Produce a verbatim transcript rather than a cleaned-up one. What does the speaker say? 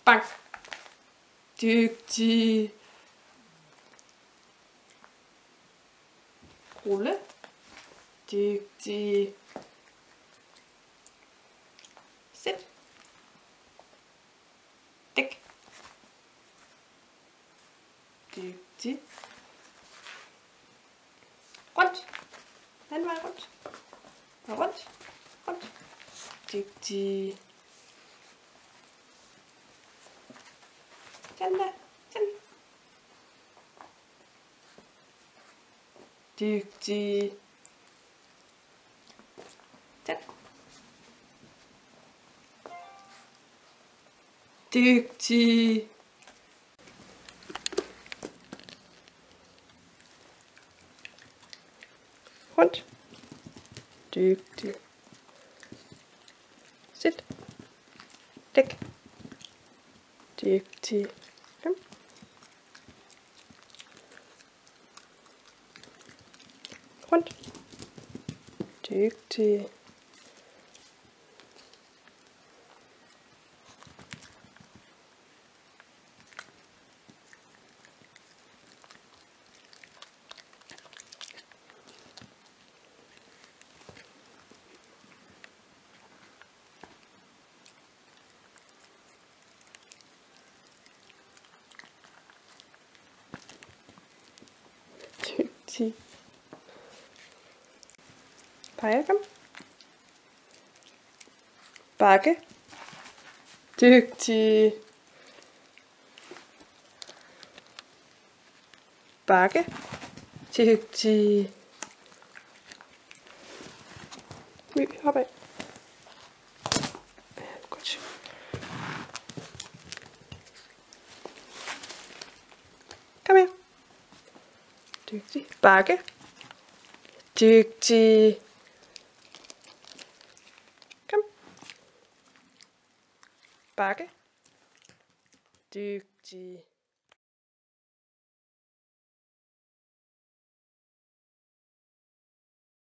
Bang. Dygtig. Rulle. Dygtig. Sæt. Dæk. Dygtig. Rundt. Den vej rundt. Og rundt. Rundt. Dygtig. Sådan der. Sådan. Dygtig. Sådan. Dygtig. Rundt. Dygtig. Sit. Dæk. Dygtig. Kom. Rundt. Dygtig. Dygtig. Peger, kom. Bakke. Dygtig. Bakke. Dygtig. My, hop af. Godt. Kom her. Dygtig. Bakke. Dygtig. Kom. Bakke. Dygtig.